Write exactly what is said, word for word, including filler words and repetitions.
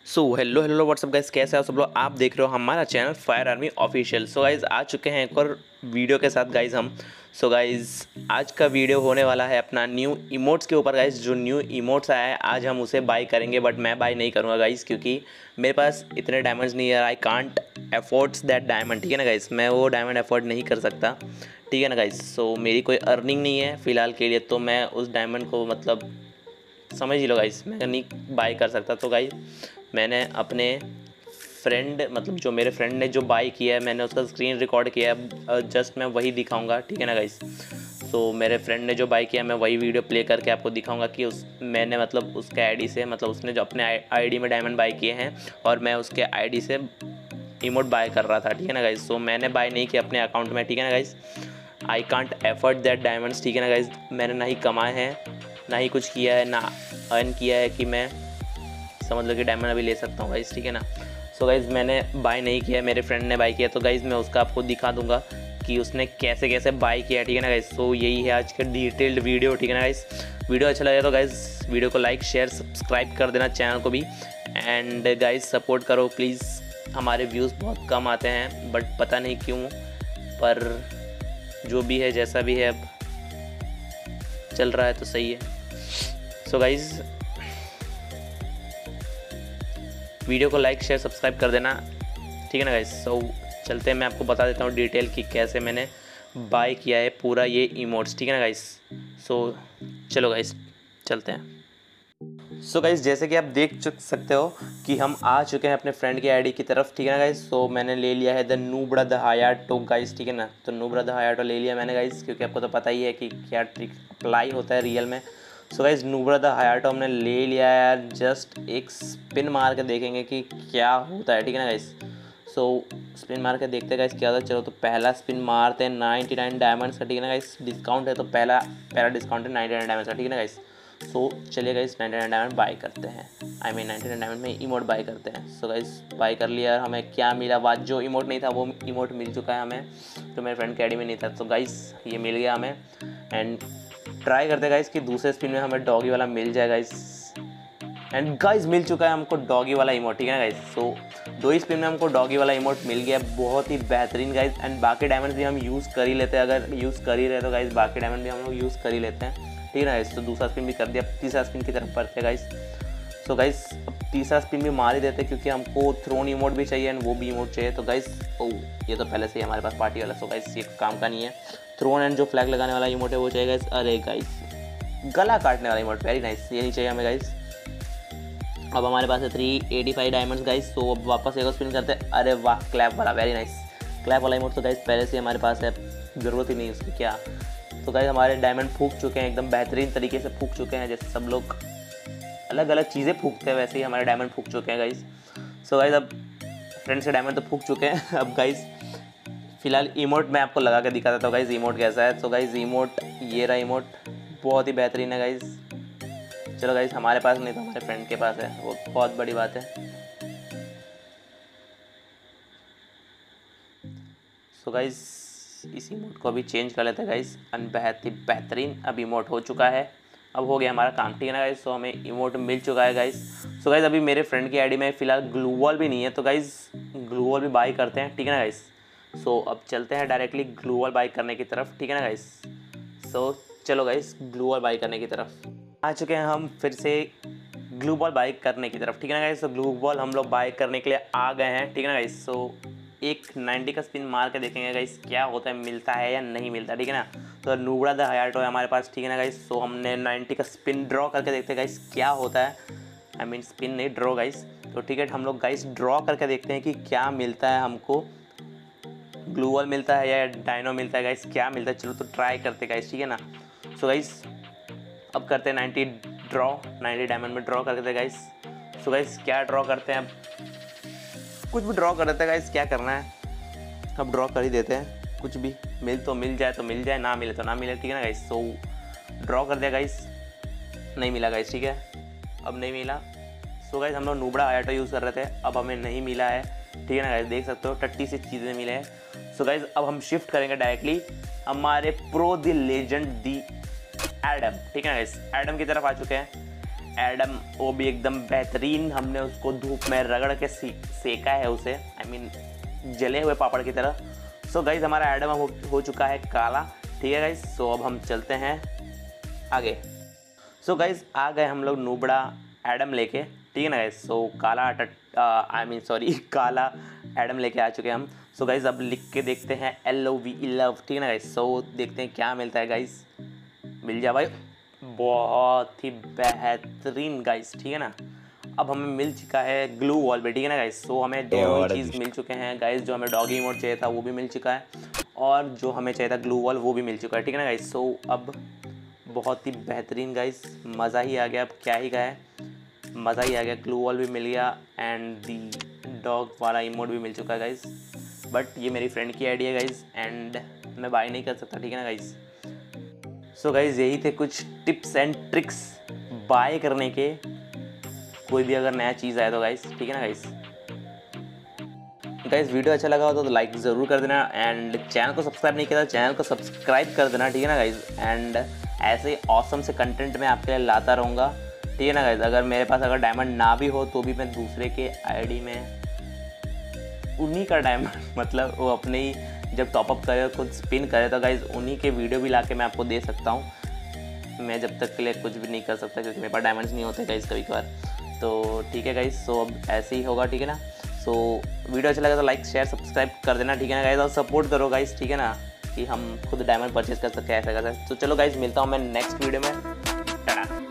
सो hello hello what's up guys, कैसे हो सब लोग। आप देख रहे हो हमारा channel fire army official. So guys आ चुके हैं एक और वीडियो के साथ गाइस हम। सो गाइस आज का वीडियो होने वाला है अपना न्यू इमोट्स के ऊपर गाइस। जो न्यू इमोट्स आया है आज हम उसे बाय करेंगे, बट मैं बाय नहीं करूँगा गाइस क्योंकि मेरे पास इतने डायमंड्स नहीं है। I can't affords that diamond, ठीक है ना गाइस। मैं वो डायमंड एफोर्ड नहीं कर सकता, ठीक है ना गाइस। सो मेरी कोई अर्निंग नहीं है फ़िलहाल के लिए, तो मैं उस डायमंड को मतलब समझ ही लो गाइस, मैं नहीं बाय कर सकता। तो गाइस मैंने अपने फ्रेंड मतलब जो मेरे फ्रेंड ने जो बाय किया है मैंने उसका स्क्रीन रिकॉर्ड किया है, जस्ट मैं वही दिखाऊंगा, ठीक है ना गाइस। तो मेरे फ्रेंड ने जो बाय किया मैं वही वीडियो प्ले करके आपको दिखाऊंगा कि उस मैंने मतलब उसके आईडी से मतलब उसने जो अपने आईडी में डायमंड बाय किए हैं और मैं उसके आईडी से इमोट बाय कर रहा था, ठीक है ना गाइस। सो मैंने बाय नहीं किया अपने अकाउंट में, ठीक है ना guys. I can't afford that diamonds, ठीक है ना गाइस। मैंने ना ही कमाए हैं ना ही कुछ किया है, ना अर्न किया है कि मैं समझ लो कि डायमंड अभी ले सकता हूँ गाइस, ठीक है ना। सो गाइस मैंने बाय नहीं किया, मेरे फ्रेंड ने बाय किया, तो गाइस मैं उसका आपको दिखा दूंगा कि उसने कैसे कैसे बाय किया, ठीक है ना गाइस। सो यही है आज का डिटेल्ड वीडियो, ठीक है ना गाइस। वीडियो अच्छा लगे तो गाइस वीडियो को लाइक शेयर सब्सक्राइब कर देना चैनल को भी, एंड गाइस सपोर्ट करो प्लीज़। हमारे व्यूज़ बहुत कम आते हैं बट पता नहीं क्यों, पर जो भी है जैसा भी है अब चल रहा है तो सही है। सो गाइस वीडियो को लाइक शेयर सब्सक्राइब कर देना, ठीक है ना गाइस। सो चलते हैं, मैं आपको बता देता हूँ डिटेल कि कैसे मैंने बाय किया है पूरा ये इमोट्स, ठीक है ना गाइस। सो चलो गाइस चलते हैं। सो गाइस जैसे कि आप देख सकते हो कि हम आ चुके हैं अपने फ्रेंड की आईडी की तरफ, ठीक है ना गाइस। सो मैंने ले लिया है the nubra the Hayato guys, ठीक है ना। तो नूब्रा द हायाटो ले लिया मैंने गाइस, क्योंकि आपको तो पता ही है कि क्या ट्रिक अप्लाई होता है रियल में। So guys nubra the Hayato हमने ले लिया है यार। जस्ट एक स्पिन मार के देखेंगे कि क्या होता है, ठीक है ना गाइस। सो स्पिन मार के देखते गाइस क्या होता है। चलो तो पहला स्पिन मारते हैं नाइन्टी नाइन डायमंड्स का, ठीक है ना गाइस। डिस्काउंट है तो पहला पहला डिस्काउंट है नाइन्टी नाइन डायमंड्स का, ठीक है ना गाइस। सो चलिए guys ninety nine diamond buy करते हैं, I mean ninety nine diamond में इमोट बाय करते हैं। सो गाइस बाय कर लिया। हमें क्या मिला, बात जो इमोट नहीं था वो इमोट मिल चुका है हमें, जो मेरे फ्रेंड के आईडी में नहीं था। तो गाइस ये मिल गया हमें, एंड ट्राई करते गाइस कि दूसरे स्पिन में हमें डॉगी वाला मिल जाए गाइस। एंड गाइस मिल चुका है हमको डॉगी वाला इमोट, ठीक है ना गाइस। सो दो ही स्पिन में हमको डॉगी वाला इमोट मिल गया, बहुत ही बेहतरीन गाइस। एंड बाकी डायमंड भी हम यूज़ कर ही लेते हैं, अगर यूज़ कर ही रहे तो गाइस बाकी डायमंड भी हम लोग यूज़ कर ही लेते हैं, ठीक है ना गाइस। तो दूसरा स्पिन भी कर दिया, तीसरा स्पिन की तरफ बढ़ते गाइस। सो गाइस अब तीसरा स्पिन भी मार ही देते क्योंकि हमको थ्रोन इमोट भी चाहिए एंड वो भी इमोट चाहिए। तो गाइस ओ ये तो पहले से ही हमारे पास पार्टी वाला। सो गाइस ये काम का नहीं है। थ्रोन एंड जो फ्लैग लगाने वाला इमोट है वो चाहिए गाइस। अरे गाइस गला काटने वाला इमोट, वेरी नाइस, ये नहीं चाहिए हमें गाइस। अब हमारे पास है three eighty five diamonds guys. तो अब वापस एक और स्पिन करते हैं। अरे वाह क्लैप वाला, वेरी नाइस। क्लैप वाला इमोट तो गाइस पहले से हमारे पास है, ज़रूरत ही नहीं उसकी क्या। तो गाइस हमारे डायमंड फूक चुके हैं, एकदम बेहतरीन तरीके से फूक चुके हैं। जैसे सब लोग अलग अलग चीज़ें फूकते हैं वैसे ही हमारे डायमंड फूक चुके हैं गाइस। सो गाइस अब फ्रेंड्स के डायमंड तो फूक चुके हैं। अब गाइस फिलहाल इमोट मैं आपको लगा के दिखा देता हूँ गाइस इमोट कैसा है। सो गाइस इमोट ये रहा इमोट, बहुत ही बेहतरीन है गाइस। चलो गाइस हमारे पास नहीं तो हमारे फ्रेंड के पास है, वो बहुत बड़ी बात है। सो गाइस इस इमोट को अभी चेंज कर लेते हैं गाइस। एंड बहुत ही बेहतरीन अब इमोट हो चुका है, अब हो गया हमारा काम, ठीक है ना गाइस। सो हमें इमोट मिल चुका है गाइस। सो गाइस अभी मेरे फ्रेंड की आईडी में फ़िलहाल ग्लू वॉल भी नहीं है, तो गाइस ग्लू वॉल भी बाय करते हैं, ठीक है ना गाइस। सो अब चलते हैं डायरेक्टली ग्लू वॉल बाय करने की तरफ, ठीक है ना गाइस। सो चलो गाइस ग्लू वॉल बाय करने की तरफ आ चुके हैं हम फिर से ग्लू बॉल बाय करने की तरफ, ठीक है ना गाइस। तो ग्लू बॉल हम लोग बाय करने के लिए आ गए हैं, ठीक है ना गाइस। सो एक नाइन्टी का स्पिन मार के देखेंगे गाइस क्या होता है, मिलता है या नहीं मिलता, ठीक है ना। तो नूब्रा द हायाटो है हमारे पास, ठीक है ना गाइस। सो हमने नाइन्टी का स्पिन ड्रॉ करके देखते हैं गाइस क्या होता है, आई मीन स्पिन नहीं ड्रॉ गाइस। तो टिकट हम लोग गाइस ड्रॉ करके देखते हैं कि क्या मिलता है हमको, ग्लू वॉल मिलता है या डायनो मिलता है गाइस, क्या मिलता है। चलो तो ट्राई करते गाइस, ठीक है ना। सो गाइस अब करते हैं नाइन्टी ड्रॉ, नाइन्टी डायमंड में ड्रॉ करते हैं गाइस। सो गाइस क्या ड्रॉ करते हैं, अब कुछ भी ड्रॉ कर देते हैं गाइस, क्या करना है अब ड्रॉ कर ही देते हैं। कुछ भी मिल तो मिल जाए तो मिल जाए, ना मिले तो ना मिले, ठीक है ना गाइस। सो ड्रॉ कर दिया गाइस, नहीं मिला गाइस, ठीक है अब नहीं मिला। सो गाइस हम लोग नूब्रा हायाटो यूज़ कर रहे थे, अब हमें नहीं मिला है, ठीक है ना गाइस। देख सकते हो टट्टी सी चीज़ें मिले हैं। सो गाइस अब हम शिफ्ट करेंगे डायरेक्टली हमारे pro the legend the Adam, ठीक है ना गाइस। एडम की तरफ आ चुके हैं एडम, वो भी एकदम बेहतरीन, हमने उसको धूप में रगड़ के सेका है उसे, आई मीन जले हुए पापड़ की तरह। सो गाइज हमारा एडम हो, हो चुका है काला, ठीक है गाइज। सो अब हम चलते हैं आगे। सो गाइज आ गए हम लोग नूबड़ा एडम लेके, ठीक है ना गाइज। सो काला आई मीन सॉरी काला एडम लेके आ चुके हैं हम। सो गाइज अब लिख के देखते हैं L O V E love, ठीक है ना गाइज। सो देखते हैं क्या मिलता है गाइज। मिल जा भाई, बहुत ही बेहतरीन गाइज, ठीक है ना। अब हमें मिल चुका है ग्लू वॉल भी, ठीक है ना गाइज। सो हमें दोनों चीज़ मिल चुके हैं गाइज। जो हमें डॉगी इमोट चाहिए था वो भी मिल चुका है, और जो हमें चाहिए था ग्लू वॉल वो भी मिल चुका है, ठीक है ना गाइज। सो अब बहुत ही बेहतरीन गाइज, मज़ा ही आ गया। अब क्या ही गया, मज़ा ही आ गया। ग्लू वॉल भी मिल गया एंड दी डॉग वाला इमोट भी मिल चुका है गाइज। बट ये मेरी फ्रेंड की आइडिया गाइज, एंड मैं बाय नहीं कर सकता, ठीक है ना गाइज। सो गाइज यही थे कुछ टिप्स एंड ट्रिक्स बाय करने के, कोई भी अगर नया चीज़ आए तो गाइज, ठीक है ना गाइज। गाइज वीडियो अच्छा लगा हो तो लाइक ज़रूर कर देना, एंड चैनल को सब्सक्राइब नहीं किया तो चैनल को सब्सक्राइब कर देना, ठीक है ना गाइज। एंड ऐसे ही ऑसम से कंटेंट मैं आपके लिए लाता रहूँगा, ठीक है ना गाइज। अगर मेरे पास अगर डायमंड ना भी हो तो भी मैं दूसरे के आईडी में उन्हीं का डायमंड मतलब वो अपने ही जब टॉपअप करे खुद स्पिन करे तो गाइज उन्हीं के वीडियो भी ला के मैं आपको दे सकता हूँ। मैं जब तक के लिए कुछ भी नहीं कर सकता क्योंकि मेरे पास डायमंड्स नहीं होते गाइज कभी कभार, तो ठीक है गाइज। सो अब ऐसे ही होगा, ठीक है ना। सो वीडियो अच्छा लगा तो लाइक शेयर सब्सक्राइब कर देना, ठीक है ना गाइज। और सपोर्ट करो गाइज, ठीक है ना, कि हम खुद डायमंड परचेज कर सकते हैं ऐसा कैसा। तो चलो गाइज मिलता हूँ मैं नेक्स्ट वीडियो में। टाटा।